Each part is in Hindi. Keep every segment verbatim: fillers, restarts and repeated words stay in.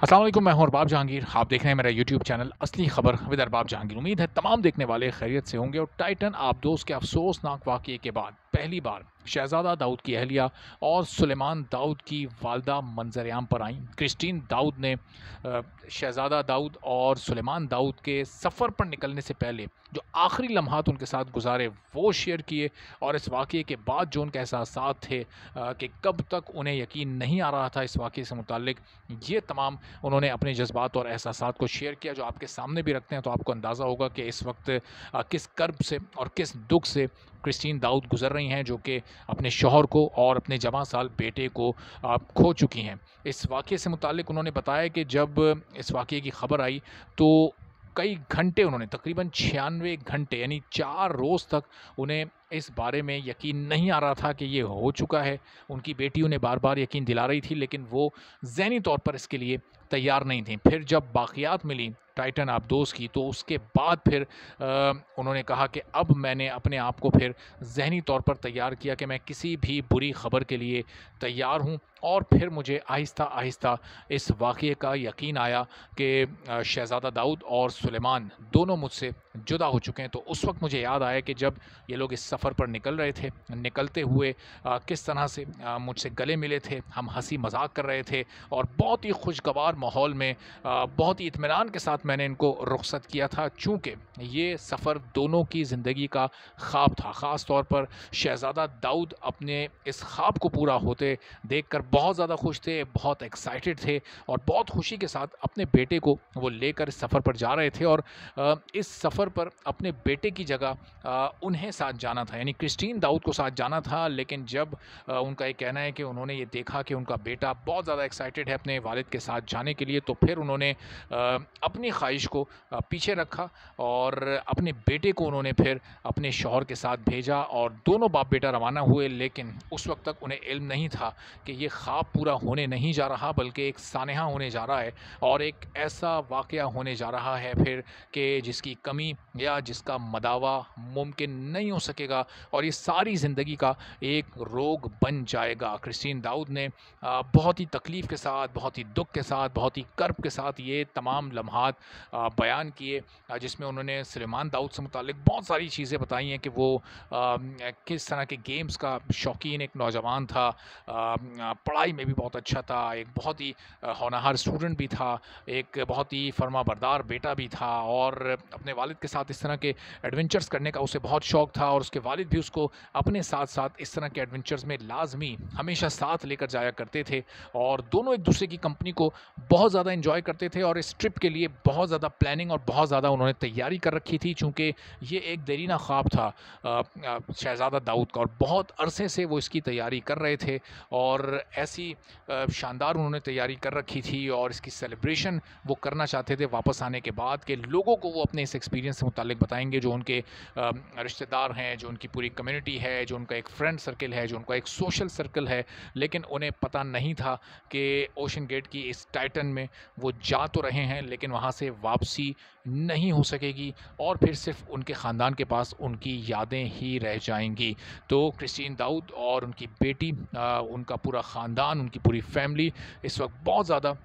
अस्सलाम वालेकुम, मैं हूं अरबाब जहांगीर। आप देख रहे हैं मेरा यूट्यूब चैनल असली खबर विद अरबाब जहांगीर। उम्मीद है तमाम देखने वाले खैरियत से होंगे। और टाइटन आबदोस के अफसोसनाक वाक़ये के बाद पहली बार शहज़ादा दाऊद की अहलिया और सुलेमान दाऊद की वालदा मंजर-ए-आम पर आईं। क्रिस्टीन दाऊद ने अ, शहज़ादा दाऊद और सुलेमान दाऊद के सफ़र पर निकलने से पहले जो आखिरी लम्हात उनके साथ गुजारे वो शेयर किए। और इस वाक़ये के बाद जो उनके एहसासात थे अ, कि कब तक उन्हें यकीन नहीं आ रहा था इस वाक़ये से मुताल्लिक, ये तमाम उन्होंने अपने जज़्बात और एहसासात को शेयर किया, जो आपके सामने भी रखते हैं। तो आपको अंदाज़ा होगा कि इस वक्त अ, किस कर्ब से और किस दुख से क्रिस्टीन दाऊद गुज़र रही हैं, जो कि अपने शौहर को और अपने जवां साल बेटे को अ, खो चुकी हैं। इस वाक़ये से मुताल्लिक उन्होंने बताया कि जब इस वाक़ये की खबर आई तो कई घंटे उन्होंने तकरीबन छियानवे घंटे यानी चार रोज़ तक उन्हें इस बारे में यकीन नहीं आ रहा था कि ये हो चुका है। उनकी बेटी उन्हें बार-बार यकीन दिला रही थी, लेकिन वो ज़हनी तौर पर इसके लिए तैयार नहीं थीं। फिर जब बाक़ियात मिली टाइटन आबदोस की, तो उसके बाद फिर अ, उन्होंने कहा कि अब मैंने अपने आप को फिर ज़हनी तौर पर तैयार किया कि मैं किसी भी बुरी ख़बर के लिए तैयार हूँ। और फिर मुझे आहिस्ता-आहिस्ता इस वाक़ये का यकीन आया कि अ, शहज़ादा दाऊद और सुलेमान दोनों मुझसे जुदा हो चुके हैं। तो उस वक़्त मुझे याद आया कि जब ये लोग इस सफ़र पर निकल रहे थे, निकलते हुए अ, किस तरह से अ, मुझसे गले मिले थे, हम हँसी मज़ाक कर रहे थे और बहुत ही खुशगवार माहौल में अ, बहुत ही इत्मीनान के साथ मैंने इनको रुख़सत किया था। चूँकि ये सफ़र दोनों की ज़िंदगी का ख़्वाब था। ख़ास तौर पर शहज़ादा दाऊद अपने इस ख़्वाब को पूरा होते देखकर बहुत ज़्यादा खुश थे, बहुत एक्साइटेड थे और बहुत खुशी के साथ अपने बेटे को वो लेकर इस सफ़र पर जा रहे थे। और अ, इस सफ़र पर अपने बेटे की जगह अ, उन्हें साथ जाना था, यानी क्रिस्टीन दाऊद को साथ जाना था। लेकिन जब अ, उनका ये कहना है कि उन्होंने ये देखा कि उनका बेटा बहुत ज़्यादा एक्साइटेड है अपने वालिद के साथ जाने के लिए, तो फिर उन्होंने अ, अपनी ख्वाहिश को अ, पीछे रखा और अपने बेटे को उन्होंने फिर अपने शौहर के साथ भेजा और दोनों बाप बेटा रवाना हुए। लेकिन उस वक़्त तक उन्हें इल्म नहीं था कि ये ख़्वाब पूरा होने नहीं जा रहा, बल्कि एक सानहा होने जा रहा है और एक ऐसा वाक़या होने जा रहा है फिर कि जिसकी कमी या जिसका मदावा मुमकिन नहीं हो सकेगा और ये सारी ज़िंदगी का एक रोग बन जाएगा। क्रिस्टीन दाऊद ने अ, बहुत ही तकलीफ़ के साथ, बहुत ही दुःख के साथ, बहुत ही कर्ब के साथ ये तमाम लम्हात अ, बयान किए, अ, जिसमें उन्होंने सुलेमान दाऊद से मुताल्लिक बहुत सारी चीज़ें बताई हैं कि वो अ, किस तरह के गेम्स का शौकीन एक नौजवान था, अ, पढ़ाई में भी बहुत अच्छा था, एक बहुत ही अ, होनहार स्टूडेंट भी था, एक बहुत ही फर्माबरदार बेटा भी था और अपने वालिद के साथ इस तरह के एडवेंचर्स करने का उसे बहुत शौक़ था। और उसके वालिद भी उसको अपने साथ-साथ इस तरह के एडवेंचर्स में लाज़मी हमेशा साथ लेकर जाया करते थे और दोनों एक दूसरे की कंपनी को बहुत ज़्यादा एन्जॉय करते थे। और इस ट्रिप के लिए बहुत ज़्यादा प्लानिंग और बहुत ज़्यादा उन्होंने तैयारी कर रखी थी, चूँकि ये एक देरीना ख्वाब था अ अ, शहज़ादा दाऊद का और बहुत अरसे से वो इसकी तैयारी कर रहे थे और ऐसी अ, शानदार उन्होंने तैयारी कर रखी थी और इसकी सेलिब्रेशन वो करना चाहते थे वापस आने के बाद, कि लोगों को वो अपने इस एक्सपीरियंस से मुताल्लिक बताएँगे, जो उनके अ, रिश्तेदार हैं, जो उनकी पूरी कम्युनिटी है, जो उनका एक फ्रेंड सर्किल है, जो उनका एक सोशल सर्कल है। लेकिन उन्हें पता नहीं था कि ओशन गेट की इस टाइटन में वो जा तो रहे हैं, लेकिन वहाँ से वापसी नहीं हो सकेगी और फिर सिर्फ़ उनके ख़ानदान के पास उनकी यादें ही रह जाएँगी। तो क्रिस्टीन दाऊद और उनकी बेटी, अ, उनका पूरा ख़ानदान, उनकी पूरी फैमिली इस वक़्त बहुत ज़्यादा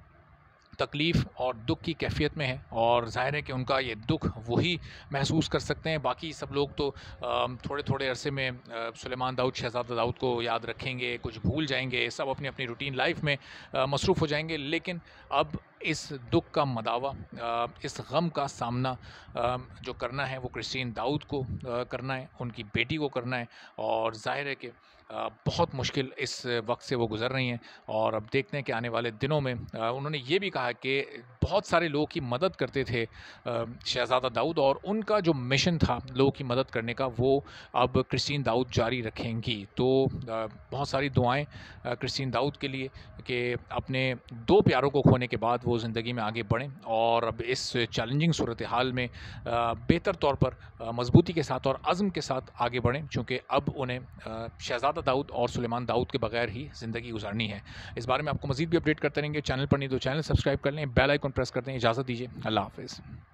तकलीफ़ और दुःख की कैफ़ियत में है और ज़ाहिर है कि उनका ये दुःख वही महसूस कर सकते हैं। बाकी सब लोग तो अ, थोड़े-थोड़े अरसे में अ, सुलेमान दाऊद, शहज़ादा दाऊद को याद रखेंगे, कुछ भूल जाएँगे, सब अपनी-अपनी रूटीन लाइफ़ में अ, मसरूफ़ हो जाएँगे। लेकिन अब इस दुःख का मदावा, अ, इस गम का सामना अ, जो करना है वो क्रिस्टीन दाऊद को अ, करना है, उनकी बेटी को करना है और ज़ाहिर है कि अ, बहुत मुश्किल इस वक़्त से वो गुज़र रही हैं। और अब देखते हैं कि आने वाले दिनों में अ, उन्होंने ये भी कहा कि बहुत सारे लोगों की मदद करते थे अ, शहज़ादा दाऊद, और उनका जो मिशन था लोगों की मदद करने का, वो अब क्रिस्टीन दाऊद जारी रखेंगी। तो अ, बहुत सारी दुआएँ अ, क्रिस्टीन दाऊद के लिए कि अपने दो प्यारों को खोने के बाद वो ज़िंदगी में आगे बढ़ें और अब इस चैलेंजिंग सूरत हाल में अ, बेहतर तौर पर अ, मज़बूती के साथ और अज़्म के साथ आगे बढ़ें, चूँकि अब उन्हें अ, शहज़ादा दाऊद और सुलेमान दाऊद के बगैर ही ज़िंदगी गुज़ारनी है। इस बारे में आपको मज़ीद भी अपडेट करते रहेंगे। चैनल पर नहीं तो चैनल सब्सक्राइब कर लें, बेल आइकन प्रेस कर दें। इजाज़त दीजिए, अल्लाह हाफ़िज़।